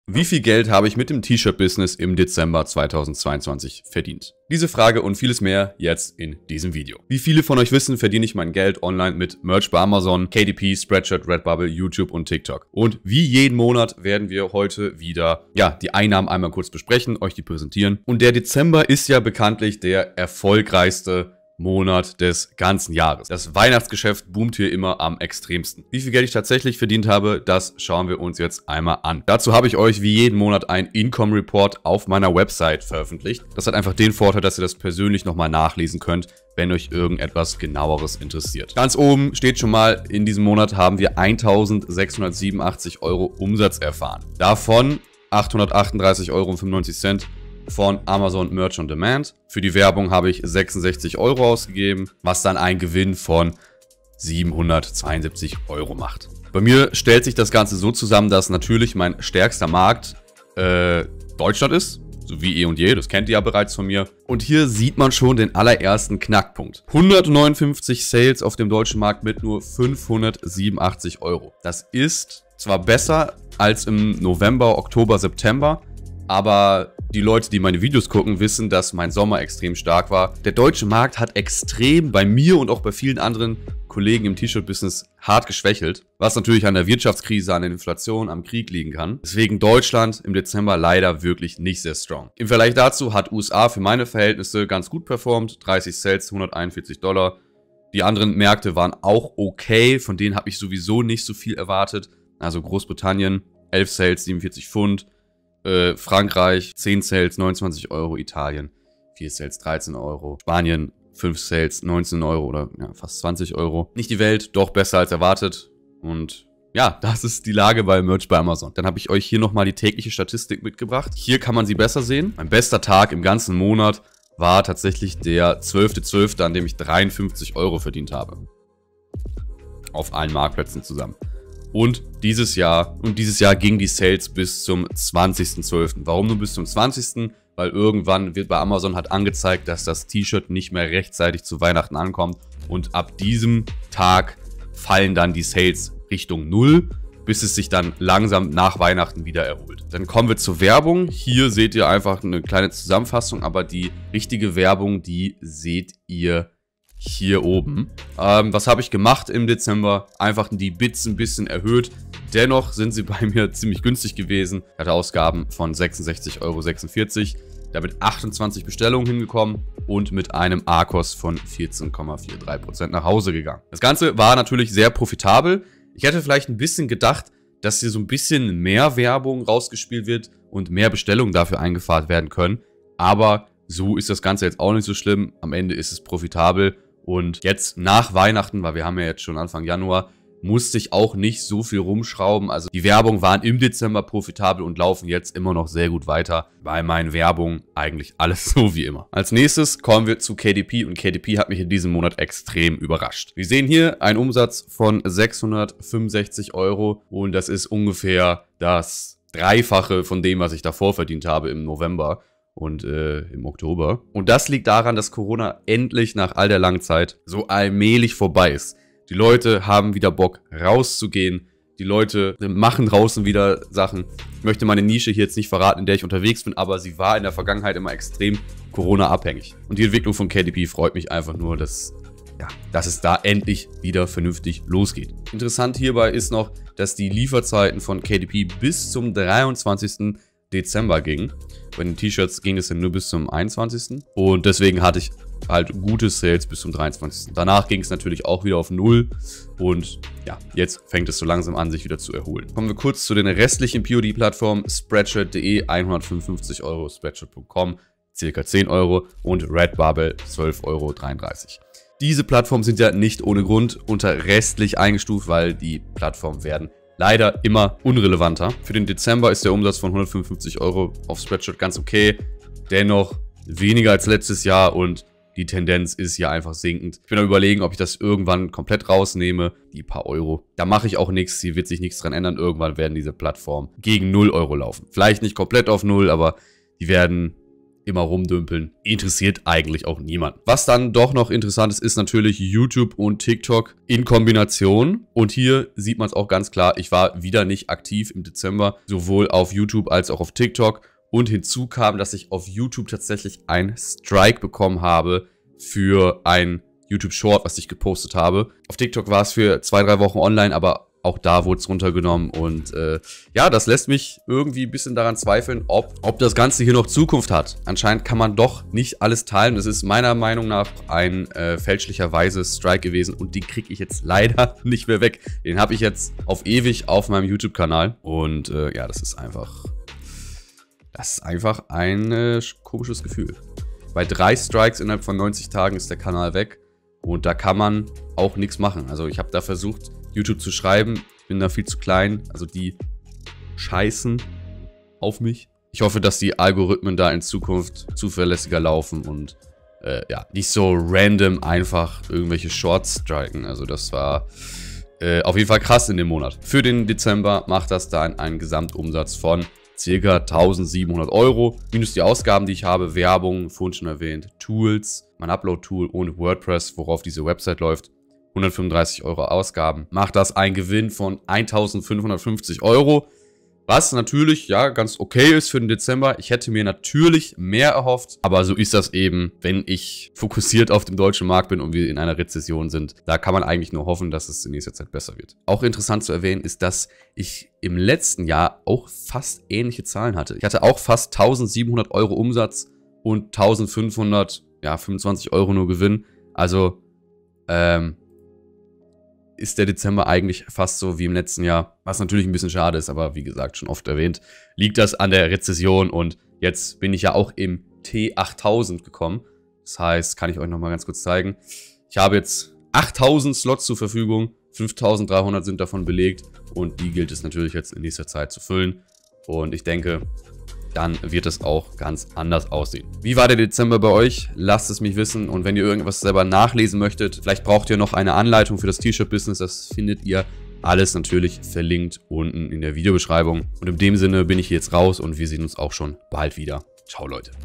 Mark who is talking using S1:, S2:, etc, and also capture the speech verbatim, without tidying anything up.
S1: Wie viel Geld habe ich mit dem T-Shirt-Business im Dezember zweitausendzweiundzwanzig verdient? Diese Frage und vieles mehr jetzt in diesem Video. Wie viele von euch wissen, verdiene ich mein Geld online mit Merch bei Amazon, K D P, Spreadshirt, Redbubble, YouTube und TikTok. Und wie jeden Monat werden wir heute wieder ja, die Einnahmen einmal kurz besprechen, euch die präsentieren. Und der Dezember ist ja bekanntlich der erfolgreichste Monat des ganzen Jahres. Das Weihnachtsgeschäft boomt hier immer am extremsten. Wie viel Geld ich tatsächlich verdient habe, das schauen wir uns jetzt einmal an. Dazu habe ich euch wie jeden Monat ein Income Report auf meiner Website veröffentlicht. Das hat einfach den Vorteil, dass ihr das persönlich nochmal nachlesen könnt, wenn euch irgendetwas genaueres interessiert. Ganz oben steht schon mal, in diesem Monat haben wir eintausendsechshundertsiebenundachtzig Euro Umsatz erfahren. Davon achthundertachtunddreißig Euro fünfundneunzig von Amazon Merch on Demand. Für die Werbung habe ich sechsundsechzig Euro ausgegeben, was dann einen Gewinn von siebenhundertzweiundsiebzig Euro macht. Bei mir stellt sich das Ganze so zusammen, dass natürlich mein stärkster Markt äh, Deutschland ist, so wie eh und je, das kennt ihr ja bereits von mir. Und hier sieht man schon den allerersten Knackpunkt. hundertneunundfünfzig Sales auf dem deutschen Markt mit nur fünfhundertsiebenundachtzig Euro. Das ist zwar besser als im November, Oktober, September, aber die Leute, die meine Videos gucken, wissen, dass mein Sommer extrem stark war. Der deutsche Markt hat extrem bei mir und auch bei vielen anderen Kollegen im T-Shirt-Business hart geschwächelt, was natürlich an der Wirtschaftskrise, an der Inflation, am Krieg liegen kann. Deswegen Deutschland im Dezember leider wirklich nicht sehr strong. Im Vergleich dazu hat U S A für meine Verhältnisse ganz gut performt. dreißig Sales, hunderteinundvierzig Dollar. Die anderen Märkte waren auch okay, von denen habe ich sowieso nicht so viel erwartet. Also Großbritannien, elf Sales, siebenundvierzig Pfund. Äh, Frankreich, zehn Sales, neunundzwanzig Euro, Italien, vier Sales, dreizehn Euro, Spanien, fünf Sales, neunzehn Euro oder ja, fast zwanzig Euro. Nicht die Welt, doch besser als erwartet. Und ja, das ist die Lage bei Merch bei Amazon. Dann habe ich euch hier nochmal die tägliche Statistik mitgebracht. Hier kann man sie besser sehen. Mein bester Tag im ganzen Monat war tatsächlich der zwölfte zwölfte, an dem ich dreiundfünfzig Euro verdient habe. Auf allen Marktplätzen zusammen. Und dieses Jahr, und dieses Jahr ging die Sales bis zum zwanzigsten zwölften Warum nur bis zum zwanzigsten? Weil irgendwann wird bei Amazon halt angezeigt, dass das T-Shirt nicht mehr rechtzeitig zu Weihnachten ankommt. Und ab diesem Tag fallen dann die Sales Richtung Null, bis es sich dann langsam nach Weihnachten wieder erholt. Dann kommen wir zur Werbung. Hier seht ihr einfach eine kleine Zusammenfassung, aber die richtige Werbung, die seht ihr hier oben. Ähm, was habe ich gemacht im Dezember? Einfach die Bits ein bisschen erhöht. Dennoch sind sie bei mir ziemlich günstig gewesen. Ich hatte Ausgaben von sechsundsechzig Euro sechsundvierzig. Damit achtundzwanzig Bestellungen hingekommen und mit einem A K O S von vierzehn Komma dreiundvierzig Prozent nach Hause gegangen. Das Ganze war natürlich sehr profitabel. Ich hätte vielleicht ein bisschen gedacht, dass hier so ein bisschen mehr Werbung rausgespielt wird und mehr Bestellungen dafür eingefahren werden können. Aber so ist das Ganze jetzt auch nicht so schlimm. Am Ende ist es profitabel. Und jetzt nach Weihnachten, weil wir haben ja jetzt schon Anfang Januar, musste ich auch nicht so viel rumschrauben. Also die Werbungen waren im Dezember profitabel und laufen jetzt immer noch sehr gut weiter. Bei meinen Werbungen eigentlich alles so wie immer. Als nächstes kommen wir zu K D P und K D P hat mich in diesem Monat extrem überrascht. Wir sehen hier einen Umsatz von sechshundertfünfundsechzig Euro und das ist ungefähr das Dreifache von dem, was ich davor verdient habe im November. Und äh, im Oktober. Und das liegt daran, dass Corona endlich nach all der langen Zeit so allmählich vorbei ist. Die Leute haben wieder Bock rauszugehen. Die Leute machen draußen wieder Sachen. Ich möchte meine Nische hier jetzt nicht verraten, in der ich unterwegs bin, aber sie war in der Vergangenheit immer extrem Corona-abhängig. Und die Entwicklung von K D P freut mich einfach nur, dass, ja, dass es da endlich wieder vernünftig losgeht. Interessant hierbei ist noch, dass die Lieferzeiten von K D P bis zum dreiundzwanzigsten Dezember gingen. Bei den T-Shirts ging es dann nur bis zum einundzwanzigsten Und deswegen hatte ich halt gute Sales bis zum dreiundzwanzigsten Danach ging es natürlich auch wieder auf Null. Und ja, jetzt fängt es so langsam an, sich wieder zu erholen. Kommen wir kurz zu den restlichen P O D-Plattformen. Spreadshirt punkt de hundertfünfundfünfzig Euro, Spreadshirt punkt com ca. zehn Euro und Redbubble zwölf Euro dreiunddreißig. Diese Plattformen sind ja nicht ohne Grund unter restlich eingestuft, weil die Plattformen werden leider immer unrelevanter. Für den Dezember ist der Umsatz von hundertfünfundfünfzig Euro auf Spreadshirt ganz okay. Dennoch weniger als letztes Jahr und die Tendenz ist hier einfach sinkend. Ich bin am Überlegen, ob ich das irgendwann komplett rausnehme. Die paar Euro. Da mache ich auch nichts. Hier wird sich nichts dran ändern. Irgendwann werden diese Plattformen gegen null Euro laufen. Vielleicht nicht komplett auf null, aber die werden immer rumdümpeln. Interessiert eigentlich auch niemand. Was dann doch noch interessant ist, ist natürlich YouTube und TikTok in Kombination. Und hier sieht man es auch ganz klar, ich war wieder nicht aktiv im Dezember, sowohl auf YouTube als auch auf TikTok. Und hinzu kam, dass ich auf YouTube tatsächlich einen Strike bekommen habe für ein YouTube Short, was ich gepostet habe. Auf TikTok war es für zwei, drei Wochen online, aber auch da wurde es runtergenommen und äh, ja, das lässt mich irgendwie ein bisschen daran zweifeln, ob, ob das Ganze hier noch Zukunft hat. Anscheinend kann man doch nicht alles teilen. Das ist meiner Meinung nach ein äh, fälschlicherweise Strike gewesen und den kriege ich jetzt leider nicht mehr weg. Den habe ich jetzt auf ewig auf meinem YouTube-Kanal und äh, ja, das ist einfach, das ist einfach ein äh, komisches Gefühl. Bei drei Strikes innerhalb von neunzig Tagen ist der Kanal weg und da kann man auch nichts machen. Also ich habe da versucht, YouTube zu schreiben, bin da viel zu klein, also die scheißen auf mich. Ich hoffe, dass die Algorithmen da in Zukunft zuverlässiger laufen und äh, ja, nicht so random einfach irgendwelche Shorts striken. Also das war äh, auf jeden Fall krass in dem Monat. Für den Dezember macht das dann einen Gesamtumsatz von ca. eintausendsiebenhundert Euro, minus die Ausgaben, die ich habe, Werbung, vorhin schon erwähnt, Tools, mein Upload-Tool und WordPress, worauf diese Website läuft. hundertfünfunddreißig Euro Ausgaben, macht das einen Gewinn von eintausendfünfhundertfünfzig Euro, was natürlich ja ganz okay ist für den Dezember. Ich hätte mir natürlich mehr erhofft, aber so ist das eben, wenn ich fokussiert auf dem deutschen Markt bin und wir in einer Rezession sind. Da kann man eigentlich nur hoffen, dass es in nächster Zeit besser wird. Auch interessant zu erwähnen ist, dass ich im letzten Jahr auch fast ähnliche Zahlen hatte. Ich hatte auch fast eintausendsiebenhundert Euro Umsatz und eintausendfünfhundert, ja, fünfundzwanzig Euro nur Gewinn. Also, ähm, ist der Dezember eigentlich fast so wie im letzten Jahr, was natürlich ein bisschen schade ist, aber wie gesagt, schon oft erwähnt, liegt das an der Rezession und jetzt bin ich ja auch im T achttausend gekommen. Das heißt, kann ich euch nochmal ganz kurz zeigen. Ich habe jetzt achttausend Slots zur Verfügung, fünftausenddreihundert sind davon belegt und die gilt es natürlich jetzt in nächster Zeit zu füllen und ich denke, dann wird es auch ganz anders aussehen. Wie war der Dezember bei euch? Lasst es mich wissen und wenn ihr irgendwas selber nachlesen möchtet, vielleicht braucht ihr noch eine Anleitung für das T-Shirt-Business, das findet ihr alles natürlich verlinkt unten in der Videobeschreibung. Und in dem Sinne bin ich jetzt raus und wir sehen uns auch schon bald wieder. Ciao Leute.